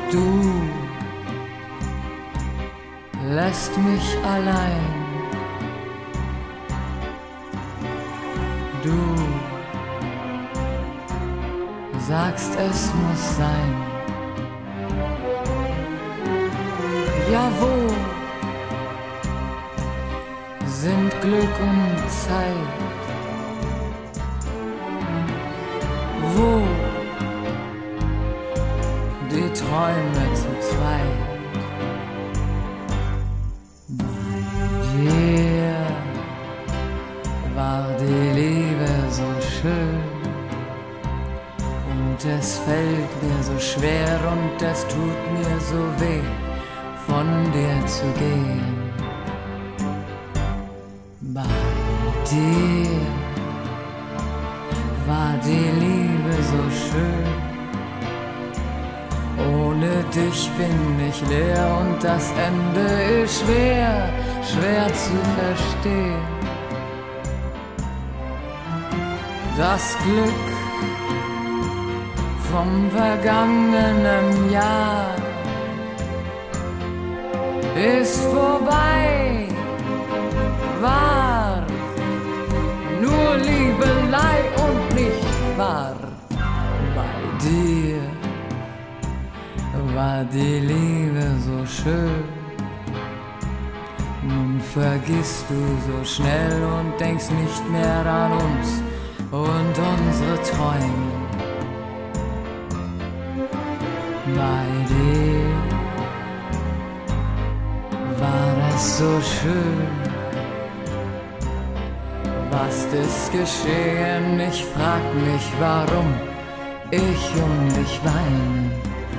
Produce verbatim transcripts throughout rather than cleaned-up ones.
Du lässt mich allein. Du sagst, es muss sein. Ja, wo sind Glück und Zeit? Wo die Träume zu zweit? Bei dir war die Liebe so schön und es fällt mir so schwer und es tut mir so weh, von dir zu gehen. Bei dir war die Liebe so schön. Ohne dich bin ich leer und das Ende ist schwer, schwer zu verstehen. Das Glück vom vergangenen Jahr ist vorbei, war nur Liebelei und nicht wahr. Bei dir war die Liebe so schön. Nun vergisst du so schnell und denkst nicht mehr an uns und unsere Träume. Bei dir war es so schön. Was ist geschehen? Ich frag mich, warum ich um dich weine.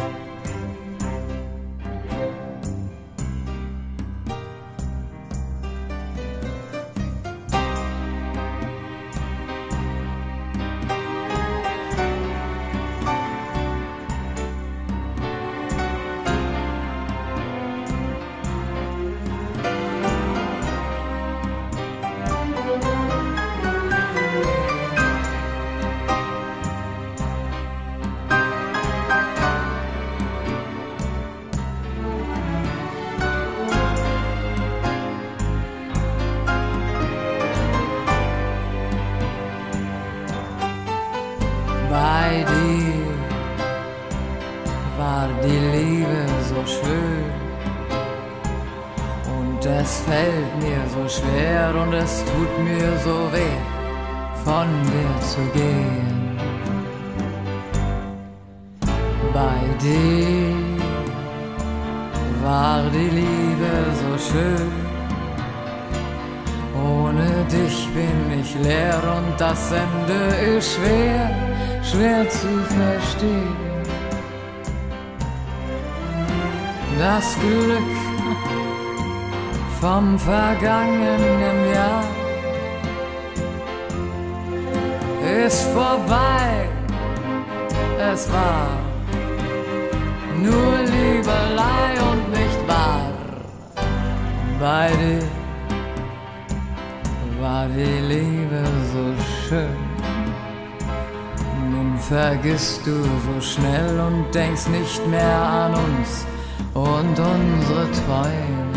Bei dir war die Liebe so schön und es fällt mir so schwer und es tut mir so weh, von dir zu gehen. Bei dir war die Liebe so schön. Ohne dich bin ich leer und das Ende ist schwer, schwer zu verstehen. Das Glück vom vergangenen Jahr ist vorbei, es war nur Liebelei und nicht wahr. Bei dir war die Liebe so schön. Nun vergisst du so schnell und denkst nicht mehr an uns und unsere Träume.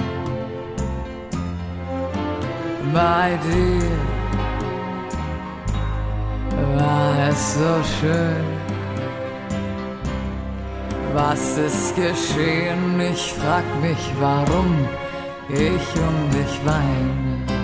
Bei dir war es so schön. Was ist geschehen? Ich frag mich, warum ich um dich weine.